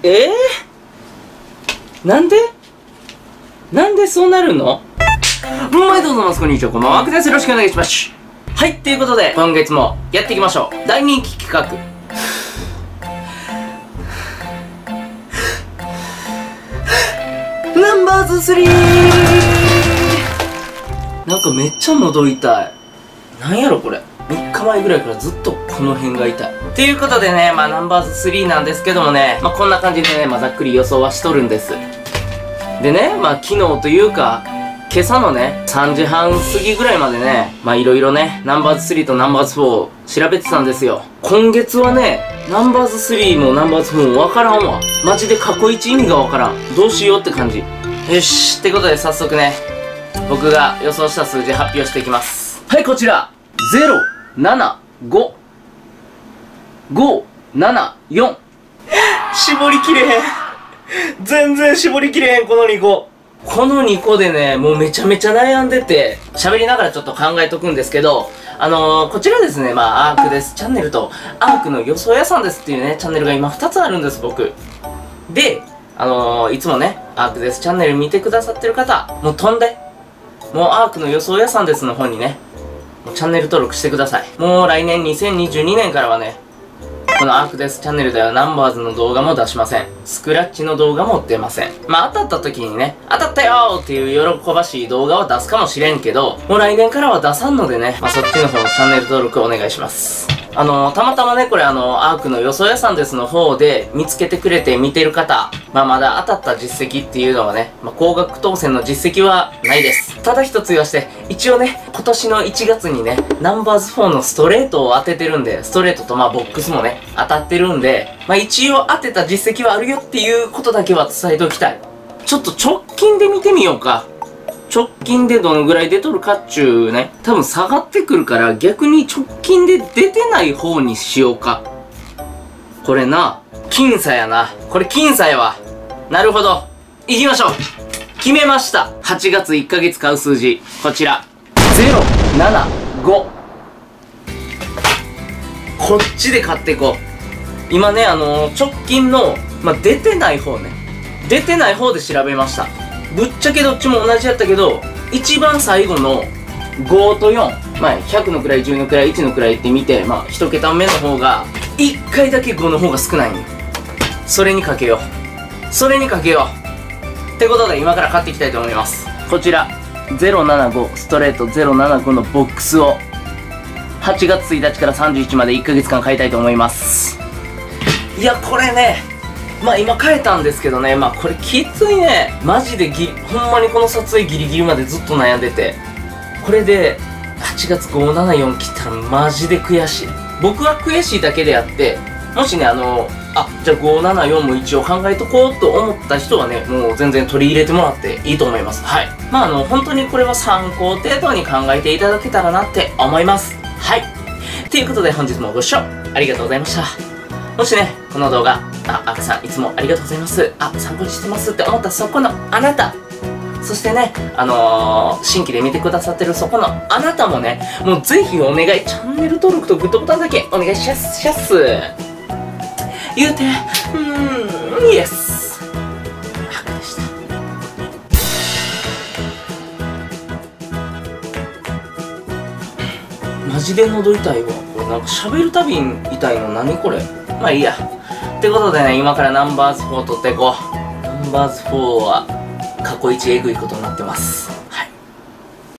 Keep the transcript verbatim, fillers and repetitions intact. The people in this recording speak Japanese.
えー、なんでなんでそうなるの？毎度どうもこんにちは、こんばんは、アクです。よろしくお願いします。はい、ということで、今月もやっていきましょう。大人気企画。ナンバーズスリー。なんかめっちゃ喉痛い。なんやろこれ。みっかまえぐらいからずっとこの辺が痛い。ということでね、まあナンバーズスリーなんですけどもね、まあこんな感じでね、まあざっくり予想はしとるんです。でね、まあ昨日というか、今朝のね、さんじはん過ぎぐらいまでね、まあいろいろね、ナンバーズスリーとナンバーズフォー調べてたんですよ。今月はね、ナンバーズスリーもナンバーズフォーもわからんわ。マジで過去一意味がわからん。どうしようって感じ。よし、ってことで早速ね、僕が予想した数字発表していきます。はい、こちらゼロ、なな、ご、ご、なな、よん。絞りきれへん。全然絞りきれへん、このにこ。このにこでね、もうめちゃめちゃ悩んでて、喋りながらちょっと考えとくんですけど、あのー、こちらですね、まあ、アークですチャンネルと、アークの予想屋さんですっていうね、チャンネルが今ふたつあるんです、僕。で、あのー、いつもね、アークですチャンネル見てくださってる方、もう飛んで、もうアークの予想屋さんですの方にね、もうチャンネル登録してください。もう来年にせんにじゅうにねんからはね、このアークですチャンネルではナンバーズの動画も出しません。スクラッチの動画も出ません。まあ当たった時にね、当たったよーっていう喜ばしい動画は出すかもしれんけど、もう来年からは出さんのでね、まあそっちの方チャンネル登録お願いします。あのー、たまたまね、これあのー、アークの予想屋さんですの方で見つけてくれて見てる方、まあまだ当たった実績っていうのはね、まあ高額当選の実績はないです。ただ一つ言わして、一応ね、今年のいちがつにね、ナンバーズフォーのストレートを当ててるんで、ストレートとまあボックスもね、当たってるんで、まあ一応当てた実績はあるよっていうことだけは伝えておきたい。ちょっと直近で見てみようか。直近でどのぐらい出とるかっちゅうね、多分下がってくるから逆に直近で出てない方にしようか。これな、僅差やな。これ僅差やわ。なるほど。行きましょう。決めました。はちがついっかげつ買う数字。こちら。ゼロ、なな、ご。こっちで買っていこう。今ね、あのー、直近の、まあ、出てない方ね。出てない方で調べました。ぶっちゃけどっちも同じやったけど、一番最後のごとよん、まあひゃくの位、じゅうの位、いちの位って見て、まあいち桁目の方が、いっかいだけごの方が少ないんよ。それにかけよう。それにかけよう。ってことで今から買っていきたいと思います。こちら、ゼロななごストレートゼロななごのボックスを、はちがつついたちからさんじゅういちまでいっかげつかん買いたいと思います。いや、これね、まあ今変えたんですけどね、まあこれきついね。マジでギリ、ほんまにこの撮影ギリギリまでずっと悩んでて。これで、はちがつごーななよん切ったらマジで悔しい。僕は悔しいだけであって、もしね、あの、あ、じゃあごーななよんも一応考えとこうと思った人はね、もう全然取り入れてもらっていいと思います。はい。まああの、本当にこれは参考程度に考えていただけたらなって思います。はい。ということで本日もご視聴ありがとうございました。もしね、この動画、あ、アークさんいつもありがとうございます。あ、参考にしてますって思ったそこのあなた。そしてね、あのー、新規で見てくださってるそこのあなたもね、もうぜひお願い、チャンネル登録とグッドボタンだけお願いしやす、しゃっす。言うて、うーん、イエス。アークでした。マジで喉痛いわ。これなんか喋るたびに痛いの何これ。まあいいや。ってことでね、今からナンバーズフォー取っていこう。ナンバーズフォーは過去一エグいことになってます。